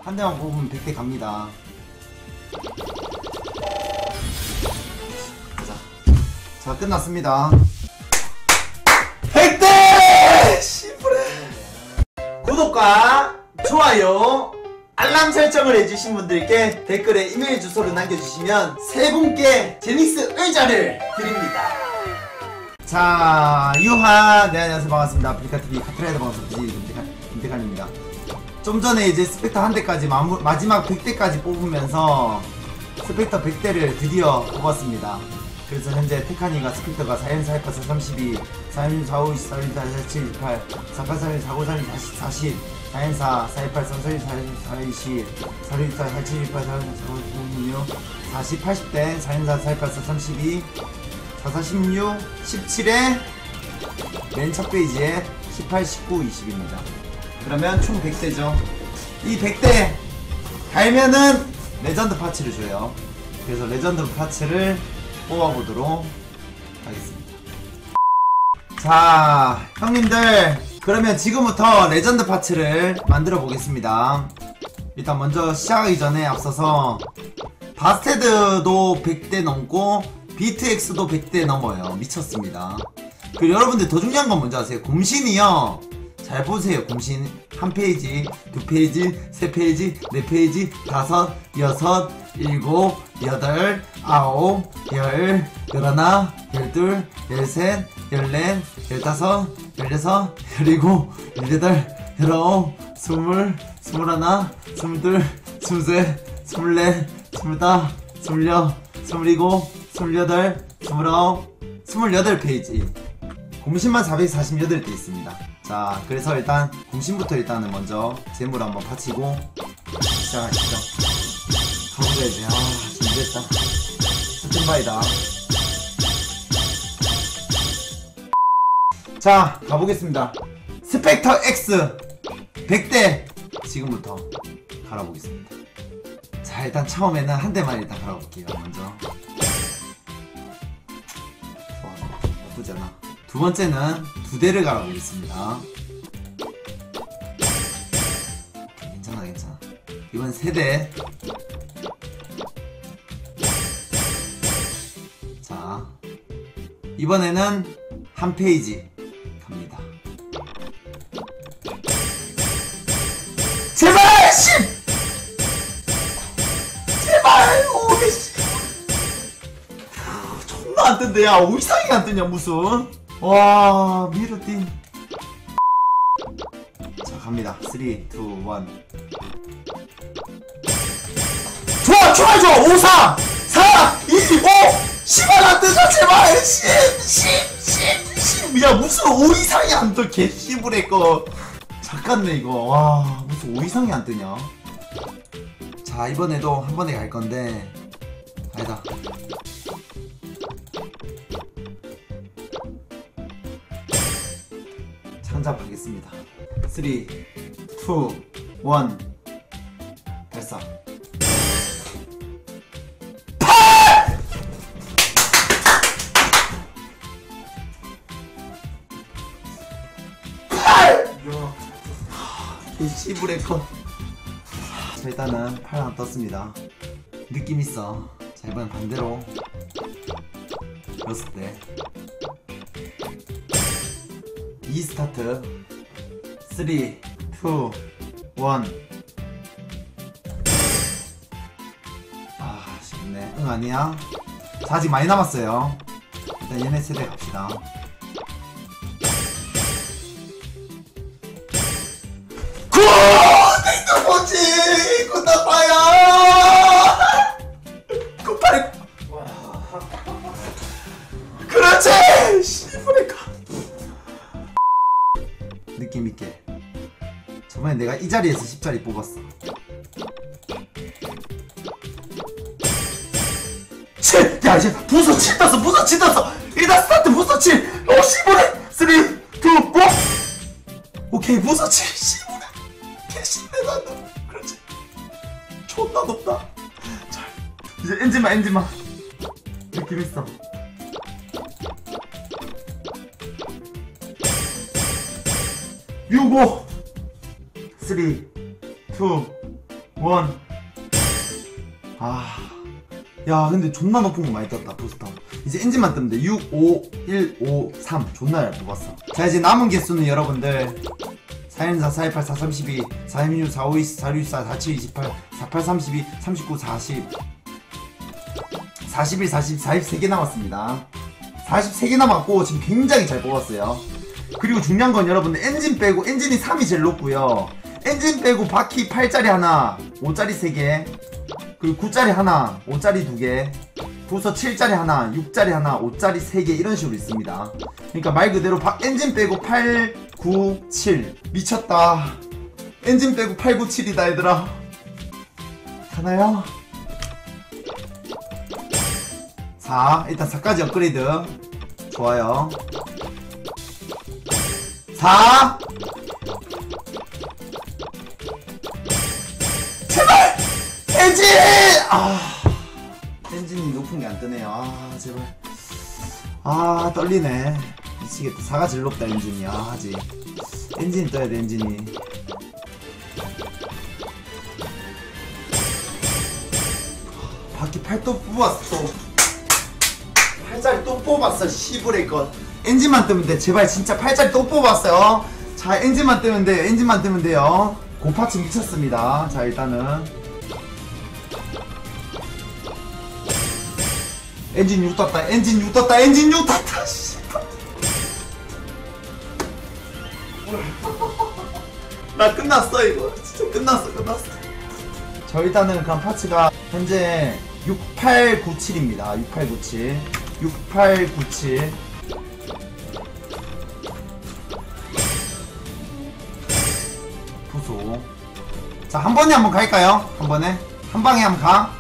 한 대만 뽑으면 100대 갑니다. 자, 끝났습니다. 100대! 시프레! 구독과 좋아요, 알람 설정을 해주신 분들께 댓글에 이메일 주소를 남겨주시면 세 분께 제닉스 의자를 드립니다. 자, 유하, 네, 안녕하세요. 반갑습니다. 아프리카TV 카트라이더 방송 BJ 김태칸입니다. 좀 전에 이제 스펙터 한 대까지 마지막 100대까지 뽑으면서 스펙터 100대를 드디어 뽑았습니다. 그래서 현재 테카니가 스펙터가 4연 4 8 4 32 4연 4 5 24 4 7 8 4 8 3 4 5 3 40 4연 4 4 1 8 3 4 4 4 20 4 6 4 4 7 8 4 4 40 80대 4연 4 4 1 8 4 32 4 4 16 17에 맨 첫 페이지에 18 19 20입니다 그러면 총 100대죠. 이 100대 달면은 레전드 파츠를 줘요. 그래서 레전드 파츠를 뽑아보도록 하겠습니다. 자, 형님들, 그러면 지금부터 레전드 파츠를 만들어 보겠습니다. 일단 먼저 시작하기 전에 앞서서 바스테드도 100대 넘고 비트X도 100대 넘어요. 미쳤습니다. 그리고 여러분들 더 중요한 건 뭔지 아세요? 곰신이요, 잘 보세요. 곰신 한 페이지, 두 페이지, 세 페이지, 네 페이지, 다섯, 여섯, 일곱, 여덟, 아홉, 열, 열하나, 열둘, 열셋, 열넷, 열다섯, 열여섯, 열일곱, 열여덟, 열아홉, 스물, 스물하나, 스물둘, 스물셋, 스물넷, 스물다, 스물여, 스물일곱, 스물여덟, 스물아홉, 28페이지. 공신만 448대 있습니다. 자, 그래서 일단 공신부터 일단은 먼저 재물 한번 파치고 시작하시죠. 가보자야지. 아, 준비했다. 스탠바이다. 자, 가보겠습니다. 스펙터 X 100대 지금부터 갈아보겠습니다. 자, 일단 처음에는 한 대만 일단 갈아볼게요. 먼저. 좋아, 나쁘지 않아. 두 번째는 두 대를 갈아보겠습니다. 괜찮아, 괜찮아. 이번 세 대. 자, 이번에는 한 페이지 갑니다. 제발! 10! 제발! 510! 존나 안 뜬대. 야, 5 이상이 안 뜨냐 무슨. 와, 미르띵. 자, 갑니다. 3, 2, 1. 좋아, 좋아, 좋아. 5, 4, 4, 2, 5. 10안 안 뜨자, 제발. 10. 야, 무슨 5 이상이 안 떠. 개씨부레 거. 잠깐네, 이거. 와, 무슨 5 이상이 안 뜨냐. 자, 이번에도 한 번에 갈 건데. 아니다. 창작하겠습니다. 3, 2, 1. 발사. 8! 개씨부레컷. 자, 일단은 8 하나 떴습니다. 느낌 있어. 자, 이번엔 반대로 6대 2 스타트. 3, 2, 1. 아, 쉽네. 응, 아니야. 자, 아직 많이 남았어요. 일단 얘네 세대 갑시다. 굿! 땡도 뭐지? 굿나빠야! 굿파리. 그렇지! 씨부레카. 느낌있게. 저번에 내가 이 자리에서 10자리 뽑았어. 7! 야, 이제 부서 7 떴어! 부서 7 떴어! 일단 스타트 부서 7! 오, 15래! 3, 2, 1. 오케이, 부서 7! 15래! 개신내 난다. 그렇지. 존나 높다. 자, 이제 엔진만. 느낌있어. 6, 5, 3, 2, 1. 원. 야 근데 존나 높은 거 많이 떴다. 부스터 이제 엔진만 뜨면 돼. 6, 5, 1, 5, 3 존나 잘 뽑았어. 자 이제 남은 개수는 여러분들 414, 428, 432, 426, 452, 464, 47, 28, 48, 32, 39, 40 41, 40, 43개 남았습니다. 43개 남았고 지금 굉장히 잘 뽑았어요. 그리고 중요한 건 여러분들 엔진 빼고 엔진이 3이 제일 높고요. 엔진 빼고 바퀴 8짜리 하나, 5짜리 3개, 그리고 9짜리 하나, 5짜리 2개, 부서 7짜리 하나, 6짜리 하나, 5짜리 3개 이런 식으로 있습니다. 그러니까 말 그대로 엔진 빼고 8, 9, 7 미쳤다. 엔진 빼고 8, 9, 7이다 얘들아. 가나요? 4 일단 4까지 업그레이드 좋아요. 4 제발! 엔진! 엔진이 높은 게 안 뜨네요. 제발. 떨리네. 미치겠다. 4가 제일 높다 엔진이. 하지. 엔진이 떠야 돼 엔진이. 바퀴 8도 뽑았어. 8짜리 또 뽑았어. 시브레이건. 엔진만 뜨면 돼. 제발 진짜 8짜리 또 뽑았어요. 자 엔진만 뜨면 돼. 엔진만 뜨면 돼요. 고파츠 미쳤습니다. 자 일단은 엔진 6 떴다. 엔진 6 떴다. 엔진 6 떴다. 나 끝났어 이거. 진짜 끝났어. 저 일단은 그럼 파츠가 현재 6897입니다. 6897 6897 부소. 자 한 번에 한번 갈까요? 한 번에 한 방에 한번 가.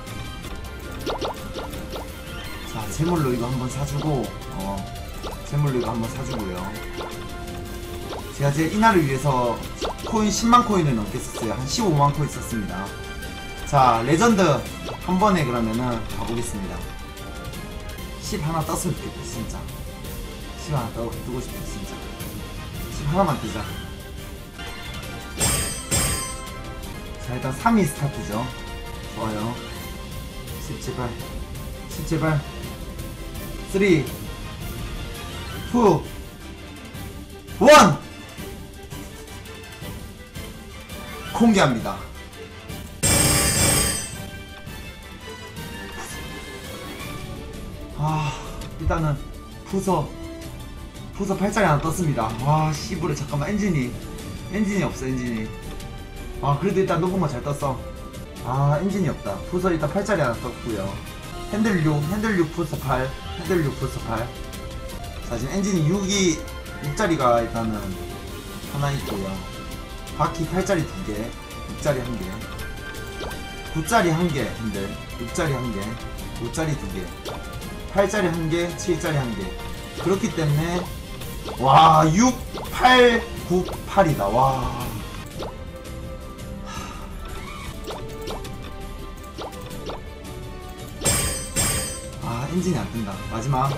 자 재물로 이거 한번 사주고 재물로 이거 한번 사주고요. 제가 제 이날을 위해서 코인 10만 코인을 넘게 썼어요. 한 15만 코인 썼습니다. 자 레전드 한 번에 그러면은 가보겠습니다. 10 하나 떴으면 좋겠다 진짜. 10 하나 뜨고 싶다 진짜. 10 하나만 뜨자. 자 일단 3위 스타트죠. 좋아요. 10 제발 10 제발. 3 2 1 공개합니다. 일단은 부서 8짜리 하나 떴습니다. 와 씨부레 잠깐만 엔진이 없어 엔진이. 그래도 일단 높은 거 잘 떴어. 엔진이 없다. 부서 일단 8짜리 하나 떴고요. 핸들 6 부서 8 핸들 6 부서 8. 자 지금 엔진이 6짜리가 일단은 하나 있고요. 바퀴 8짜리 2개 6짜리 1개 9짜리 1개 핸들 6짜리 1개 5짜리 2개 8짜리 1개 7짜리 1개. 그렇기 때문에 와 6, 8, 9, 8이다. 와 엔진이 안 뜬다. 마지막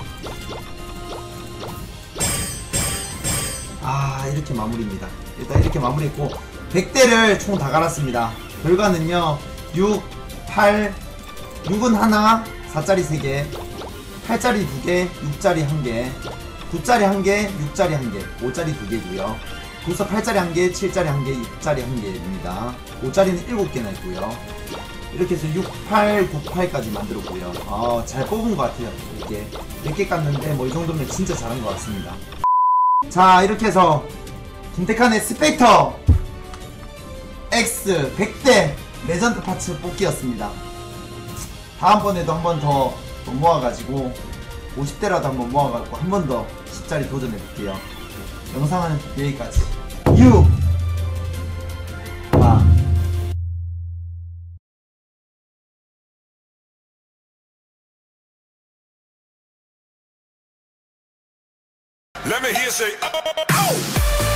이렇게 마무리입니다. 일단 이렇게 마무리했고 100대를 총 다 갈았습니다. 결과는요 6, 8 6은 하나 4짜리 3개 8짜리 2개 6짜리 1개 9짜리 1개 6짜리 1개 5짜리 2개고요 부서 8짜리 1개 7짜리 1개 6짜리 1개입니다 5짜리는 7개나 있고요. 이렇게 해서 6, 8, 9, 8까지 만들었고요. 잘 뽑은 것 같아요. 이렇게 몇 개 깠는데 뭐 이 정도면 진짜 잘한 것 같습니다. 자 이렇게 해서 김태칸의 스펙터 X 100대 레전드 파츠 뽑기였습니다. 다음번에도 한 번 더 모아가지고 50대라도 한번 모아가지고 한 번 더 10짜리 도전해볼게요. 영상은 여기까지. Let me hear say, oh!